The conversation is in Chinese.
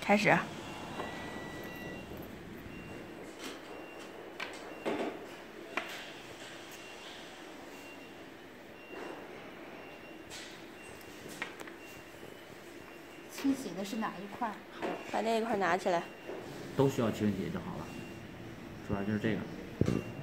开始。 清洗的是哪一块？ 好，把那一块拿起来。 都需要清洗就好了，主要就是这个。